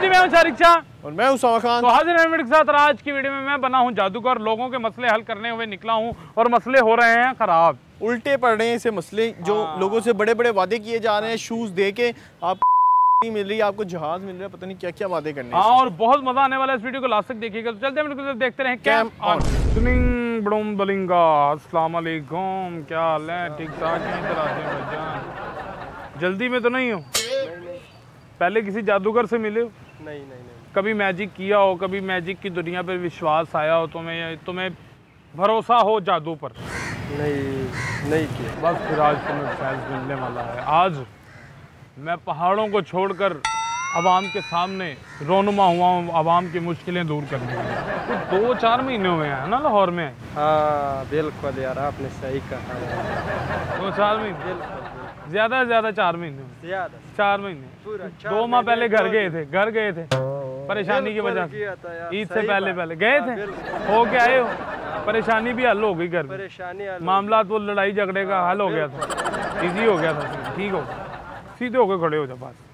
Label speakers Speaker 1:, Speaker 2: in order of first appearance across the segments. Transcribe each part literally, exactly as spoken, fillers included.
Speaker 1: मैं हूं शारिक शाह
Speaker 2: और मैं हूं उसामा खान।
Speaker 1: तो हाजिर हैं वीडियो के साथ। आज की वीडियो में मैं बना हूं जादूगर, लोगों के मसले हल करने हुए निकला हूं और मसले हो रहे हैं खराब,
Speaker 2: उल्टे पड़ रहे हैं इसे मसले। जो
Speaker 1: हाँ।
Speaker 2: लोगों से बड़े बड़े वादे किए जा रहे हैं, शूज दे के आप नहीं मिल रही, आपको जहाज मिल रहा है, पता नहीं क्या क्या वादे करने हैं।
Speaker 1: हाँ, और बहुत मजा आने वाला है इस वीडियो को लास्ट तक देखिएगा। तो चलते हैं वीडियो को देखते रहें। कैम ऑन स्विंग बड़ों बलिंगा। अस्सलाम वालेकुम, क्या हाल है? ठीक ठाक है? इधर आते हैं भाईजान। जल्दी में तो नहीं हो? पहले किसी जादूगर से मिले हो?
Speaker 2: नहीं नहीं नहीं।
Speaker 1: कभी मैजिक किया हो, कभी मैजिक की दुनिया पर विश्वास आया हो, तुम्हें तुम्हें भरोसा हो जादू पर?
Speaker 2: नहीं नहीं किया।
Speaker 1: बस फिर आज तुम्हें फैज मिलने वाला है। आज मैं पहाड़ों को छोड़कर आवाम के सामने रोनुमा हुआ हूँ, आवाम की मुश्किलें दूर करने के लिए। तो दो चार महीने हुए हैं ना लाहौर में?
Speaker 2: हाँ बिल्कुल यार, आपने सही कहा।
Speaker 1: दो चार महीने, ज्यादा से ज्यादा चार महीने,
Speaker 2: ज्यादा
Speaker 1: चार महीने। दो माह पहले घर गए थे, घर गए थे परेशानी की वजह से। ईद से पहले पहले गए थे, हो के आए हो? परेशानी भी हल हो गई, घर
Speaker 2: परेशानी
Speaker 1: मामला वो लड़ाई झगड़े का हल हो गया था, इजी हो गया था, ठीक हो, सीधे होकर खड़े हो जाओ। बस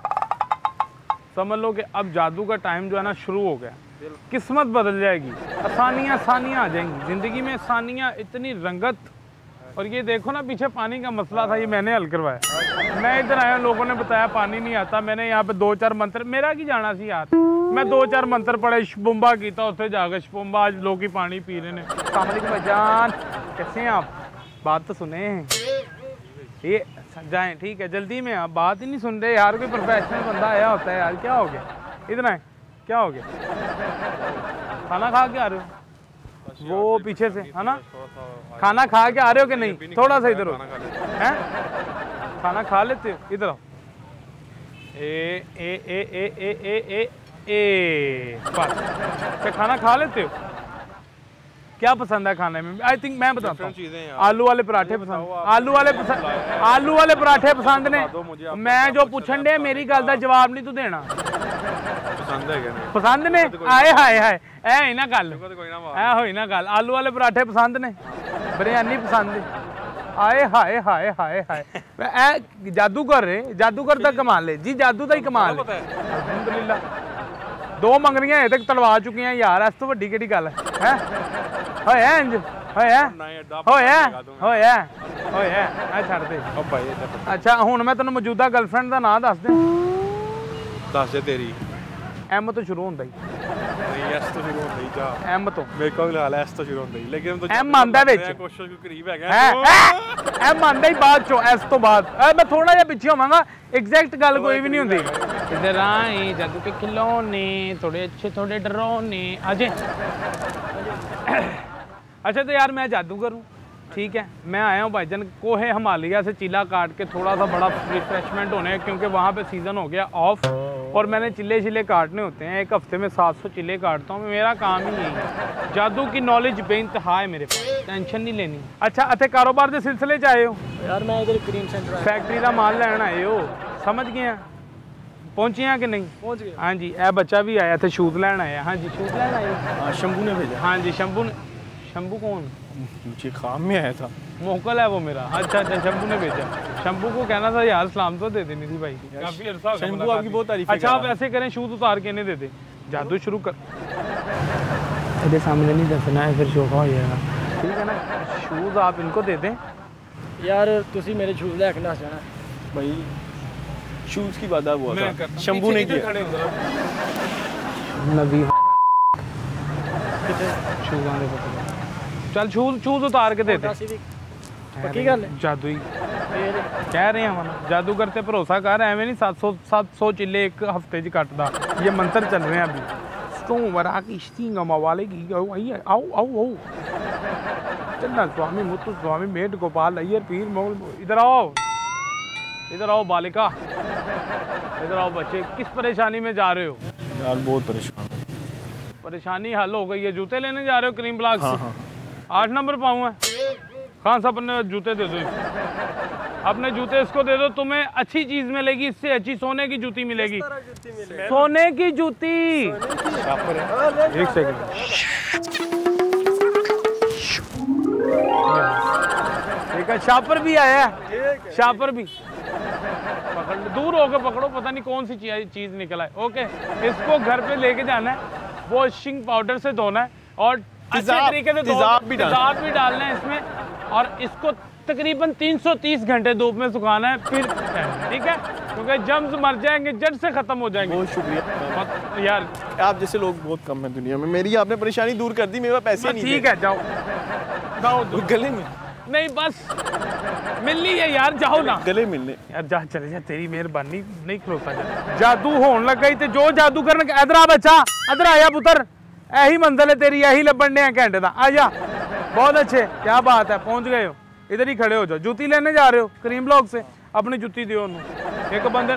Speaker 1: समझ लो कि अब जादू का टाइम जो है ना शुरू हो गया। किस्मत बदल जाएगी, आसानियाँ आसानियाँ आ जाएंगी ज़िंदगी में, आसानियाँ इतनी रंगत। और ये देखो ना, पीछे पानी का मसला था, ये मैंने हल करवाया। मैं इधर आया, लोगों ने बताया पानी नहीं आता, मैंने यहाँ पे दो चार मंत्र, मेरा की जाना सी यार, मैं दो चार मंत्र पढ़े, शपुम्बा किया, उत्थे जाकर शपुम्बा, आज लोग ही पानी पी रहे हैं। अस्सलाम वालेकुम भाईजान, कैसे हैं आप? बात तो सुने ये जाएं, ठीक है, जल्दी में। आप बात ही नहीं सुन रहे यार, कोई प्रोफेशनल बंदा आया होता है यार। क्या हो गया इतना है, क्या हो गया? खाना खा के आ रहे हो? वो पीछे से है ना, खाना खा के आ रहे हो कि नहीं? थोड़ा सा इधर हो, हैं? खाना खा लेते हो? इधर आओ। ए ए ए ए ए ए ए ए बस। क्या खाना खा लेते हो? क्या पसंद है खाने में? आई थिंक मैं बताता हूँ, आलू वाले पराठे पसंद, आलू वाले पसंद, आलू वाले पराठे पसंद ने। मैं जो पूछन डे मेरी गल का जवाब नहीं तू देना।
Speaker 2: पसंद है क्या?
Speaker 1: पसंद ने? आए हाय हाय, ऐ होई ना गल, ऐ होई ना गल। आलू वाले पराठे पसंद ने, बिरयानी पसंद है। आए हाय हाय हाय हाय, ऐ जादूगर है, जादूगर दा कमाल है जी, जादू दा ही कमाल है। अल्हम्दुलिल्लाह दो मंगनियां तक तड़वा चुकी हैं यार, इस तो वड्डी केड़ी गल है? होया इंज होया होया होया होया आ छड़ दे। अच्छा हुण मैं तैनूं मौजूदा गर्लफ्रेंड दा नाम दस दे।
Speaker 2: दस दे तेरी।
Speaker 1: एम तो शुरू होंदा ही
Speaker 2: नहीं, एस तो शुरू होंदा ही जा।
Speaker 1: एम तो
Speaker 2: मेरे को हाल है, एस तो शुरू होंदा ही, लेकिन तो
Speaker 1: एम आंदा विच
Speaker 2: कोशिश के करीब है गया।
Speaker 1: एम आंदा ही बाद चो, एस तो बाद मैं थोड़ा जिहा पिछे होवांगा, एग्जैक्ट गल कोई भी नहीं हुंदी। इधर आए जादू के खिलौने, थोड़े अच्छे थोड़े डरावने। अजय अच्छा तो यार मैं जादूगर हूँ, ठीक है, मैं आया हूँ भाईजान कोहे हिमालय से चिल्ला काट के, थोड़ा सा बड़ा रिफ्रेशमेंट होने, क्योंकि वहाँ पे सीज़न हो गया ऑफ और मैंने चिल्ले चिल्ले काटने होते हैं। एक हफ्ते में सात सौ चिल्ले काटता हूँ, मेरा काम ही यही है। जादू की नॉलेज बेइंतहा है मेरे पास, टेंशन नहीं लेनी। अच्छा अते कारोबार के सिलसिले च आए हो?
Speaker 3: यार मैं इधर क्रीम सेंटर
Speaker 1: फैक्ट्री का माल लैन आए हो, समझ गए हैं? पहुंचे हैं कि नहीं?
Speaker 3: पहुंच गए।
Speaker 1: हाँ जी, ए बच्चा भी आया थे, शूज लैन आया। हाँ जी, शूज लैन आए।
Speaker 2: हाँ शंभू ने भेजा।
Speaker 1: हाँ जी, शंभू ने। शंभू कौन?
Speaker 2: मुझे काम में आया था,
Speaker 1: मोकल है वो मेरा। अच्छा अच्छा, शंभू ने भेजा। शंभू को कहना था यार सलाम तो दे देनी थी भाई, काफी अरसा हो गया।
Speaker 2: शंभू आपकी बहुत तारीफ।
Speaker 1: अच्छा आप ऐसे करें, शूज उतार के नहीं दे दे, जादू शुरू कर। मेरे सामने नहीं दसना है, फिर शोभा हो जाएगा, ठीक है ना? शूज आप इनको दे दें।
Speaker 3: यार तुसी मेरे शूज लैके दस जाना
Speaker 2: भाई, शूज की वादा हुआ था, शंभू ने किया।
Speaker 1: नबी शूज आने को चल, शूज शूज उतार के दे दे।
Speaker 3: पक्की गल है?
Speaker 1: जादू ही कह रहे हैं हम, जादूगर ते भरोसा कर, एवं नहीं सात सौ सात सौ चिल्ले एक हफ्ते च कटदा। ये मंत्र चल रहे हैं अभी। स्टों वरा की स्टिंग वाले की आओ आओ आओ चन्ना स्वामी मुत्तु स्वामी मेट गोपाल अय्यर पीर मोगल। इधर आओ, इधर आओ बालिका, इधर आओ बच्चे। किस परेशानी में जा रहे हो?
Speaker 2: यार बहुत परेशान।
Speaker 1: परेशानी हल हो गई है, जूते लेने जा रहे हो क्रीम ब्लॉक से?
Speaker 2: हाँ हाँ।
Speaker 1: आठ नंबर पाऊँ है खान साहब, अपने जूते दे दो, अपने जूते इसको दे दो, तुम्हें अच्छी चीज मिलेगी, इससे अच्छी सोने की जूती मिलेगी। सोने की जूती। एक सेकंड, एक शापर भी आया है, शापर भी। पकड़ लो, दूर होकर पकड़ो, पता नहीं कौन सी चीज़ निकला है। ओके, इसको घर पे लेके जाना है, वॉशिंग पाउडर से धोना है और अच्छे तरीके से
Speaker 2: तेजाब भी
Speaker 1: तेजाब भी डालना है इसमें, और इसको तकरीबन तीन सौ तीस घंटे धूप में सुखाना है, फिर ठीक है, क्योंकि जम्स मर जाएंगे, जड़ से खत्म हो जाएंगे।
Speaker 2: बहुत शुक्रिया
Speaker 1: यार,
Speaker 2: आप जैसे लोग बहुत कम हैं दुनिया में। मेरी आपने परेशानी दूर कर दी, मेरे पास पैसे नहीं।
Speaker 1: ठीक है, जाओ जाओ,
Speaker 2: गले में
Speaker 1: नहीं बस मिलनी है यार, जाओ ना
Speaker 2: गले मिलने
Speaker 1: यार, जा चले जा, तेरी मेहरबानी नहीं खलोता जा। जादू होने लग गई, जो जादू करने, इधर आ बच्चा, इधर आया पुत्र, यही मंजिल है तेरी, यही लबन ने घंटे का, आ जा। बहुत अच्छे, क्या बात है, पहुंच गए हो, इधर ही खड़े हो जाओ। जूती लेने जा रहे हो करीम ब्लॉक से, अपनी जूती दियो उन्होंने। एक बंदे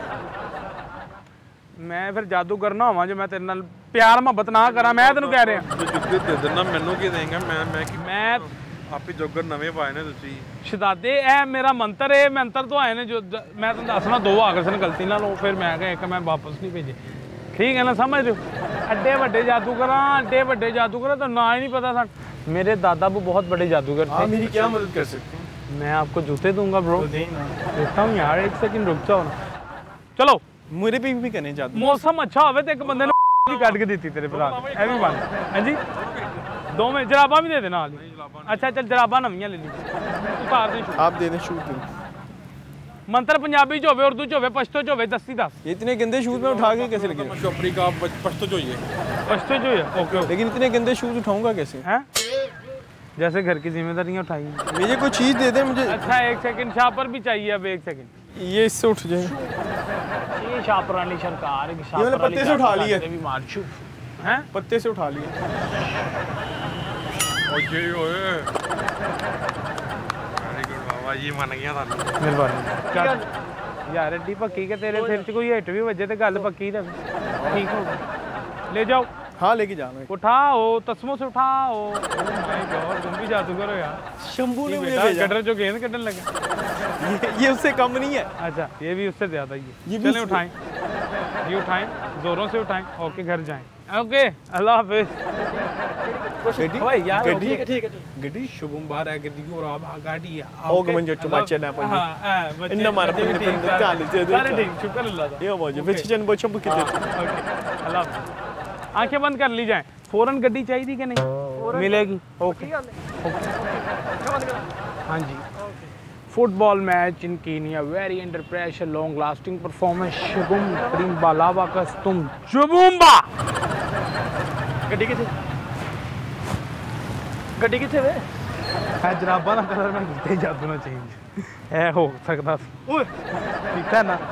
Speaker 1: मैं फिर जादू करना होवा जो मैं तेरे नाल प्यार मोहब्बत ना करा, मैं तेन कह रहा
Speaker 4: ਜੁੱਤੇ ਦੇ ਦੇਣਾ ਮੈਨੂੰ ਕੀ ਦੇਂਗਾ, मैं मैं की
Speaker 1: मैं
Speaker 4: ਆਪੇ ਜੋਗਰ ਨਵੇਂ ਪਾਏ ਨੇ ਤੁਸੀਂ।
Speaker 1: शहजादे ए मेरा मंत्र है, मंत्र तो आए ने जो मैं तुम दसना, दो आ गए सन गलती ना लो, फिर मैं कहा एक मैं वापस नहीं भेजे, ठीक है ना, समझ रहे हो। अड्डे वड्डे जादूगर, अड्डे वड्डे जादूगर तो ना ही नहीं पता था। मेरे दादा वो बहुत बड़े जादूगर थे।
Speaker 2: मेरी क्या मदद कर सकते हैं?
Speaker 1: मैं आपको जूते दूंगा ब्रो, देखता हूँ यार, एक सेकंड रुक जाओ ना। चलो,
Speaker 2: मेरे पे भी करें जादू।
Speaker 1: मौसम अच्छा होवे तो एक बंदे ने काट के दी तेरे भरा, ए भी मान। हां जी, दो में जराबा भी दे देना हाल। अच्छा चल, जराबा नवियां ले ली, उतार दे।
Speaker 2: आप दे दें शूज दे।
Speaker 1: मंत्र पंजाबी च होवे, उर्दू च होवे, पश्तो च होवे, दस्ती दस।
Speaker 2: इतने गंदे शूज में उठा के कैसे लगे?
Speaker 4: चोपड़ी का पश्तो जो ये
Speaker 1: पश्तो जो है, ओके ओके।
Speaker 2: लेकिन इतने गंदे शूज उठाऊंगा कैसे?
Speaker 1: हैं, जैसे घर की जिम्मेदारियां उठाई।
Speaker 2: मुझे कोई चीज दे दे मुझे।
Speaker 1: अच्छा एक सेकंड, शापर भी चाहिए अब, एक सेकंड।
Speaker 2: ये इससे उठ जाए।
Speaker 1: ये शापरानी सरकार है,
Speaker 2: ये मैंने पत्ते से उठा लिया
Speaker 1: भी मार छू हैं,
Speaker 2: पत्ते से उठा लिया।
Speaker 4: ओए ओए वेरी गुड बाबा जी, मन गया थानू।
Speaker 1: मेहरबानी यार, एड्डी पक्की के तेरे सिर च कोई हिट भी वजे तो गल पक्की रहे, ठीक हो गई। ले जाओ।
Speaker 2: हाँ लेके जाना है।
Speaker 1: उठाओ, तस्मों से उठाओ। माय गॉड, तुम भी जादूगर हो यार।
Speaker 2: शंभू ने मुझे
Speaker 1: बेटा
Speaker 2: भेजा।
Speaker 1: गटर जो गेंद कटने लगा,
Speaker 2: ये, ये उससे कम नहीं है।
Speaker 1: अच्छा ये भी उससे ज्यादा ही है।
Speaker 2: ये भी
Speaker 1: चलें उठाएं, ये उठाएं, जोरों से उठाएं। ओके, घर जाएं। ओके, अल्लाह हाफिज।
Speaker 2: गड्डी
Speaker 1: भाई यार,
Speaker 2: गड्डी
Speaker 3: ठीक है ठीक है।
Speaker 1: गड्डी शुभम बार है, गड्डी और अब गाड़ी है।
Speaker 2: ओके मंजे टमाचे ना पड़ी।
Speaker 1: हां हां,
Speaker 2: इन्ना मार पे निकल चाल दे दे।
Speaker 1: सारे ठीक, शुक्र अल्लाह का।
Speaker 2: ये मौजे फिर चन बो चंप के दे।
Speaker 1: ओके, अल्लाह हाफिज। आंखें बंद कर ली जाएं। फौरन गड्डी चाहिए कि नहीं? मिलेगी। ओके हाँ जी। Football match in Kenya, very under pressure, long lasting performance, Shubham Karim बालावा का तुम जुबुम्बा।
Speaker 3: गड्डी किथे गड्डी किथे वे?
Speaker 1: है जराबा ना कलर में किते जादू ना चेंज है हो सकता
Speaker 3: ओए
Speaker 1: ठीक है ना,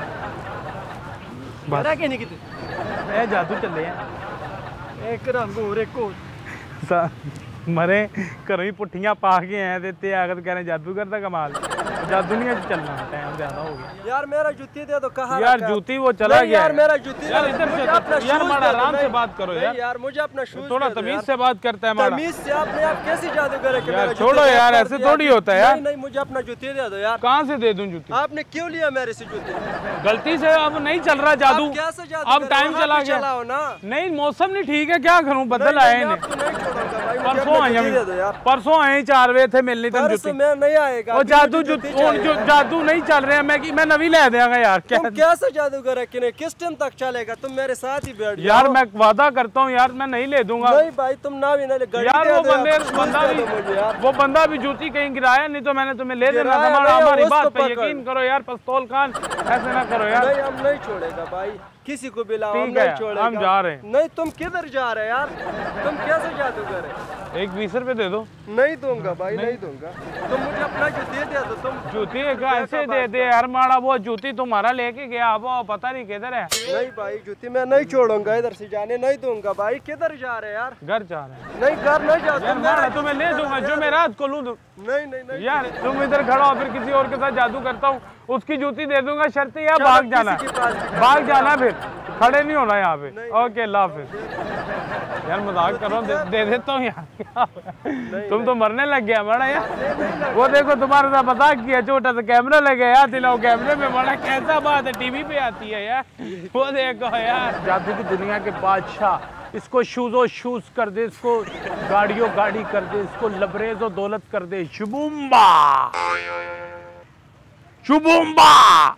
Speaker 1: बस
Speaker 3: रह के नहीं किथे
Speaker 1: ये जादू चले हैं।
Speaker 3: एक रंग और एक और
Speaker 1: सा- मरे घरों ही पुट्ठियां पा के आए थे ते आगत कह रहे जादूगर का कमाल। जादू नहीं अज चलना, टाइम ज्यादा हो गया
Speaker 3: यार। मेरा जूती दे दो, कहाँ
Speaker 1: यार।
Speaker 3: रखा?
Speaker 1: जूती वो चला
Speaker 3: नहीं
Speaker 1: गया
Speaker 3: यार,
Speaker 1: है।
Speaker 3: मेरा जूती
Speaker 1: यार
Speaker 3: दे दो,
Speaker 1: इधर
Speaker 3: मुझे
Speaker 1: से
Speaker 3: अपना
Speaker 1: यार
Speaker 3: शूज
Speaker 1: माड़ा
Speaker 3: दे दो।
Speaker 1: आराम से
Speaker 3: नहीं,
Speaker 1: बात करो
Speaker 3: नहीं
Speaker 1: यार।
Speaker 3: यार, मुझे अपना शूज
Speaker 1: थोड़ा
Speaker 3: दे दो
Speaker 1: तमीज
Speaker 3: यार।
Speaker 1: से बात करता है माड़ा।
Speaker 3: तमीज से आपने आप कैसे जादूगर है कि
Speaker 1: यार
Speaker 3: मेरा
Speaker 1: छोड़ो
Speaker 3: जूती
Speaker 1: यार,
Speaker 3: कर
Speaker 1: ऐसे
Speaker 3: दिया?
Speaker 1: थोड़ी होता है यार।
Speaker 3: नहीं नहीं, मुझे अपना जूती दे दो यार।
Speaker 1: कहाँ से दे दूं जूती?
Speaker 3: आपने क्यों लिया मेरे से जूती?
Speaker 1: गलती से अब नहीं चल रहा जादू,
Speaker 3: आप कैसे जादू
Speaker 1: अब
Speaker 3: कर रहे
Speaker 1: टाइम
Speaker 3: हो?
Speaker 1: चला
Speaker 3: आप ही
Speaker 1: गया।
Speaker 3: चलाओ ना।
Speaker 1: नहीं मौसम नहीं ठीक है, क्या करूं, बदल
Speaker 3: नहीं,
Speaker 1: आए
Speaker 3: नहीं, मैं
Speaker 1: इन्हें।
Speaker 3: आपको नहीं छोड़ूंगा भाई, मुझे
Speaker 1: परसों
Speaker 3: अपना
Speaker 1: आए
Speaker 3: जूती दे दो यार।
Speaker 1: परसों आए चार बजे थे मिलनी तुम
Speaker 3: परसों
Speaker 1: जूती।
Speaker 3: मैं नहीं आएगा।
Speaker 1: वो
Speaker 3: अभी
Speaker 1: जादू
Speaker 3: मुझे
Speaker 1: जूती,
Speaker 3: जूती
Speaker 1: वो
Speaker 3: चाहिए।
Speaker 1: जो जादू नहीं चल रहे हैं, मैं मैं नवी ले देंगा यार। क्या
Speaker 3: तुम कैसे जादूगर है कि नहीं? किस टाइम तक चलेगा? तुम मेरे साथ ही बैठ
Speaker 1: यार,
Speaker 3: जाओ।
Speaker 1: मैं वादा करता हूँ यार, मैं नहीं ले दूंगा
Speaker 3: नहीं भाई, तुम ना भी नहीं गाड़ी
Speaker 1: यार।
Speaker 3: दे
Speaker 1: वो
Speaker 3: दो,
Speaker 1: बंदे
Speaker 3: शूज
Speaker 1: बंदा
Speaker 3: दे
Speaker 1: भी
Speaker 3: दो मुझे यार।
Speaker 1: वो बंदा भी जूती कहीं गिराया, नहीं तो मैंने तुम्हें ले देना था।
Speaker 3: गिराया
Speaker 1: हमारा-
Speaker 3: नहीं,
Speaker 1: हमारी
Speaker 3: उसको
Speaker 1: बात पे
Speaker 3: पकड़।
Speaker 1: यकीन करो यार, पस्तौल खान ऐसे ना करो यार।
Speaker 3: नहीं, हम नहीं छोड़ेगा भाई, किसी को भी लाओ, हम
Speaker 1: ठीक है,
Speaker 3: नहीं छोड़ेगा।
Speaker 1: हम जा रहे हैं।
Speaker 3: नहीं, तुम किधर जा रहे यार? तुम कैसे जादूगर है?
Speaker 1: एक बीस रुपए दे दो।
Speaker 3: नहीं दूंगा भाई, नहीं दूंगा। तुम मुझे अपना जूती दे दो। तुम
Speaker 1: जूती एक ऐसे दे दे यार माड़ा, वो जूती तुम्हारा लेके गया, वो पता नहीं किधर है।
Speaker 3: नहीं भाई, जूती मैं नहीं छोड़ूंगा, इधर से जाने नहीं दूंगा भाई। किधर जा रहे यार?
Speaker 1: घर जा रहे हैं
Speaker 3: नहीं, घर नहीं जा।
Speaker 1: यार,
Speaker 3: तुम
Speaker 1: माड़ा
Speaker 3: मेरा
Speaker 1: तुम्हें ले दूंगा, जो मैं रात को लूं दूं।
Speaker 3: नहीं नहीं नहीं
Speaker 1: यार तुम इधर खड़ा हो, फिर किसी और के साथ जादू करता हूँ, उसकी जूती दे दूंगा, शर्त या
Speaker 3: चलो,
Speaker 1: भाग
Speaker 3: किसी
Speaker 1: जाना,
Speaker 3: के पास भी कर
Speaker 1: भाग
Speaker 3: लो
Speaker 1: जाना,
Speaker 3: यार।
Speaker 1: फिर खड़े नहीं होना यहाँ पे।
Speaker 3: नहीं,
Speaker 1: ओके, अल्लाह हाफिज। यार मजाक करो, दे, दे देता हूँ यार। क्या हुआ? तुम तो मरने लग गया बड़ा यार। वो देखो तुम्हारे साथ मजाक किया, छोटा सा कैमरा लगे यार, दिलाओ कैमरे में, बड़ा कैसा बात है, टीवी पे आती है यार। वो देखो यार, जादू की दुनिया के बादशाह, इसको शूजो शूज कर दे, इसको गाड़ियों गाड़ी कर दे, इसको लबरेजो दौलत कर दे। शुबुम्बा शुबुम्बा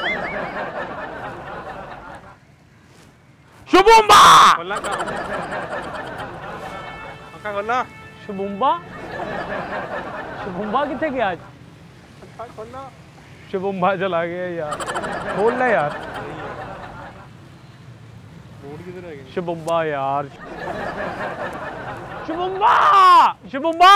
Speaker 1: शुभुम्बा
Speaker 4: खोलना कहाँ आका खोलना
Speaker 1: शुभुम्बा शुभुम्बा कितने गया आज
Speaker 4: आका खोलना
Speaker 1: शुभुम्बा चला गया यार खोल ले यार
Speaker 4: बोर्ड किधर है
Speaker 1: शुभुम्बा यार शुभुम्बा शुभुम्बा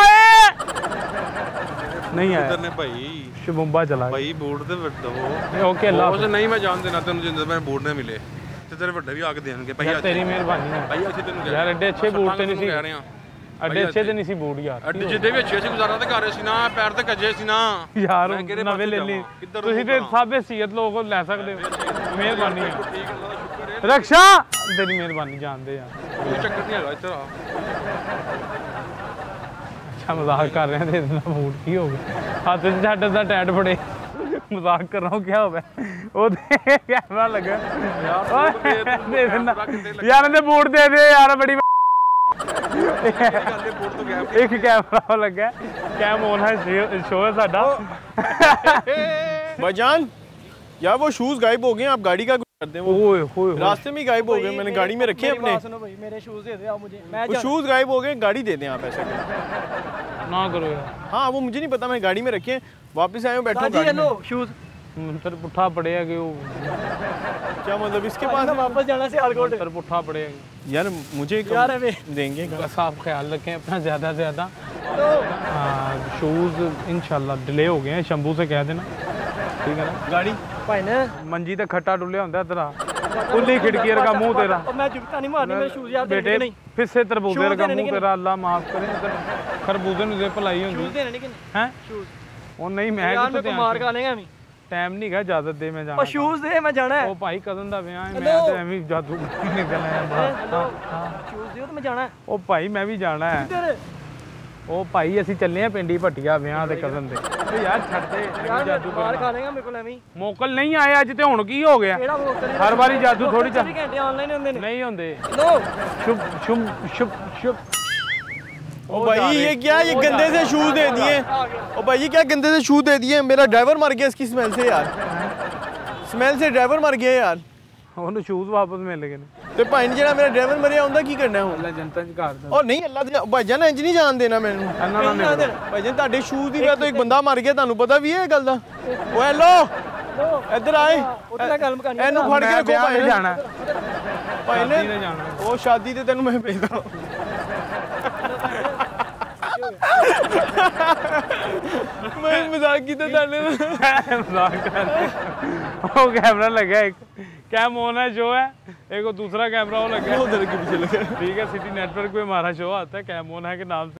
Speaker 1: नहीं आया
Speaker 4: उधर ने भाई
Speaker 1: शुभुम्बा चला गया
Speaker 4: भाई बोर्ड ते दो
Speaker 1: ओके अल्लाह
Speaker 4: ਉਹ ਨਹੀਂ ਮੈਂ ਜਾਣ ਦੇਣਾ ਤੈਨੂੰ ਜਿੰਦੇ ਮੈਂ ਬੂਟ ਨਾ ਮਿਲੇ ਤੇ ਤੇਰੇ ਵੱਡੇ ਵੀ ਆ ਕੇ ਦੇਣਗੇ ਭਾਈ
Speaker 1: यार तेरी मेहरबानी है
Speaker 4: ਭਾਈ ਅਸੀਂ ਤੈਨੂੰ
Speaker 1: यार एडे अच्छे बूट ते नहीं सी
Speaker 4: ਕਹਿ ਰਹੇ ਆ
Speaker 1: एडे अच्छे ते नहीं सी बूट यार
Speaker 4: ਅੱਡੇ ਜਿੱਦੇ ਵੀ ਅੱਛੇ ਸੀ ਗੁਜ਼ਾਰਾ ਤੇ ਕਰ ਰਹੇ ਸੀ ਨਾ ਪੈਰ ਤੇ ਕੱਜੇ ਸੀ ਨਾ
Speaker 1: यार
Speaker 4: मैं किहदे
Speaker 1: नवे ले
Speaker 4: पासे
Speaker 1: ली
Speaker 4: जावां? किद्धर
Speaker 1: ਤੁਸੀਂ ਤੇ
Speaker 4: रोक
Speaker 1: ਸਭ ਹਸੀਅਤ ਲੋਕ ਲੈ ਸਕਦੇ ਹੋ ਮਿਹਰਬਾਨੀ ਹੈ
Speaker 4: ਠੀਕ ਅੱਲਾ ਦਾ ਸ਼ੁਕਰ ਹੈ
Speaker 1: रक्षा तेरी मेहरबानी जानते यार
Speaker 4: ਕੋਈ ਚੱਕਰ ਨਹੀਂ ਹੈਗਾ ਇੱਧਰ ਆ
Speaker 1: अच्छा मजाक कर रहे हैं तो इतना मूड की हो गया हाथ से छड़ दा टैट फड़े मजाक कर रहा हूँ क्या हो गया वो कैमरा लगा दे देना यार इन्हें बूट दे दे यार बड़ी एक कैमरा लगा कैम ऑन है शो है साडा
Speaker 2: भाईजान यार वो शूज गायब हो गए आप गाड़ी का कुछ कर दें वो
Speaker 1: ओए होए
Speaker 2: रास्ते में ही गायब हो गए मैंने गाड़ी में रखे अपने
Speaker 3: सुनो भाई मेरे शूज दे दो आप मुझे मैं
Speaker 2: वो शूज गायब हो गए गाड़ी दे दें आप ऐसा करें
Speaker 1: ना करो यार
Speaker 2: हाँ वो मुझे नहीं पता मैं गाड़ी में रखे हैं वापस आए हूँ बैठो
Speaker 3: दादी
Speaker 2: गाड़ी
Speaker 3: हेलो
Speaker 2: में
Speaker 3: शूज
Speaker 1: फिर पुट्ठा पड़ेगा कि वो
Speaker 2: क्या मतलब इसके पास
Speaker 3: वापस जाना से आलकोट
Speaker 1: फिर पुट्ठा पड़ेगा
Speaker 2: यार मुझे कम
Speaker 3: यार अबे
Speaker 2: देंगे
Speaker 1: बस आप ख्याल रखें अपना ज़्यादा से ज़्यादा शूज़ इंशाल्लाह डिले हो गए हैं शंभू से कह देना ठीक है ना
Speaker 2: गाड़ी
Speaker 3: भाई ने
Speaker 1: मंजी ते खट्टा डुलिया होंदा तेरा उल्ली खिड़की का मुंह तेरा
Speaker 3: और मैं जुगता नहीं मारनी मेरे शूज यार
Speaker 1: बेटे
Speaker 3: देने नहीं
Speaker 1: फिसे तरबूजे
Speaker 3: शूज़
Speaker 1: का
Speaker 3: देने
Speaker 1: मुंह
Speaker 3: नहीं
Speaker 1: तेरा अल्लाह माफ करे इधर खरबूजे नु भलाई
Speaker 3: शूज
Speaker 1: होंदी
Speaker 3: देने नहीं
Speaker 1: हैं
Speaker 3: शूज
Speaker 1: ओ नहीं मैं
Speaker 3: यार
Speaker 1: कित्थों
Speaker 3: मेरे को मार खा लेगा अभी
Speaker 1: टाइम नहीं है इजाजत दे मैं जाना
Speaker 3: और शूज दे मैं जाना है
Speaker 1: ओ भाई कदन दा विआह है मैं
Speaker 3: हेलो।
Speaker 1: ते एਵੇਂ जादू निकल आया
Speaker 3: हेलो
Speaker 1: बाहर
Speaker 3: शूज दे तो मैं जाना है
Speaker 1: ओ भाई मैं भी जाना है
Speaker 3: किधर
Speaker 1: ओ भाई ਅਸੀਂ ਚੱਲੇ ਆ ਪਿੰਡੀ ਭੱਟੀਆ ਵਿਆਹ ਦੇ ਕਜ਼ਨ ਦੇ ਓ ਯਾਰ ਛੱਡ ਦੇ ਐਵੇਂ
Speaker 3: यार
Speaker 1: ਜਾਦੂ
Speaker 3: मार
Speaker 1: ਕਰਨਾ
Speaker 3: खा लेगा मेरे को एवं
Speaker 1: ਮੋਕਲ ਨਹੀਂ ਆਇਆ ਅੱਜ ਤੇ ਹੁਣ ਕੀ ਹੋ ਗਿਆ
Speaker 3: केड़ा वो करे
Speaker 1: हर बारी जादू थोड़ी चा-
Speaker 3: चौबीस घंटे ऑनलाइन होंदे ने
Speaker 1: नहीं होंदे
Speaker 3: हेलो
Speaker 1: शुभ शुभ शुभ शुभ
Speaker 2: ओ भाई ये क्या ये गंदे से शूज दे दिए ओ भाई ये क्या गंदे से शूज दे दिए मेरा ड्राइवर मर गया इसकी स्मेल से यार स्मेल से ड्राइवर मर गया यार
Speaker 1: ਉਹਨੂੰ ਸ਼ੂਜ਼ ਵਾਪਸ ਮਿਲ ਗਏ ਨੇ
Speaker 2: ਤੇ ਭਾਈ ਨੇ ਜਿਹੜਾ ਮੇਰਾ ਡਰਾਈਵਰ ਮਰਿਆ ਹੁੰਦਾ ਕੀ ਕਰਨਾ ਹੁਣ
Speaker 1: ਅੱਲਾ ਜਨਤਾ ਚ ਘਰ ਦਾ
Speaker 2: ਉਹ ਨਹੀਂ ਅੱਲਾ ਦੇ ਭਾਈਜਾਨ ਇੰਜ ਨਹੀਂ ਜਾਣ ਦੇਣਾ ਮੈਨੂੰ
Speaker 1: ਅੰਨਾ ਨਾ ਮੇਰੇ
Speaker 2: ਭਾਈਜਾਨ ਤੁਹਾਡੇ ਸ਼ੂਜ਼ ਦੀ ਵਜ੍ਹਾ ਤੋਂ ਇੱਕ ਬੰਦਾ ਮਰ ਗਿਆ ਤੁਹਾਨੂੰ ਪਤਾ ਵੀ ਇਹ ਗੱਲ ਦਾ ਓ ਹੈਲੋ ਇੱਧਰ ਆਏ
Speaker 3: उतना गल मकानी
Speaker 2: ਇਹਨੂੰ ਫੜ ਕੇ
Speaker 1: ਮੈਂ
Speaker 2: ਰੱਖੋ
Speaker 1: ਵਿਆਹ
Speaker 2: ਭਾਈ
Speaker 1: ਤੇ
Speaker 2: ਨੇ
Speaker 1: ਜਾਣਾ
Speaker 2: ਭਾਈ
Speaker 1: ਸ਼ਾਦੀ ਤੇ
Speaker 2: ਨੇ
Speaker 1: ਜਾਣਾ
Speaker 2: ਉਹ ਸ਼ਾਦੀ ਤੇ ਤੈਨੂੰ ਮੈਂ ਭੇਜਦਾ ਮੈਂ ਮਜ਼ਾਕ ਕੀਤਾ ਤੁਹਾਡੇ ਨਾਲ
Speaker 1: मजाक कर रहे। वो कैमरा लगा एक कैम ऑन है शो है एक वो दूसरा कैमरा वो लगा है
Speaker 2: उधर के पीछे लगा
Speaker 1: ठीक है सिटी नेटवर्क पे हमारा शो आता है कैम ऑन है के नाम से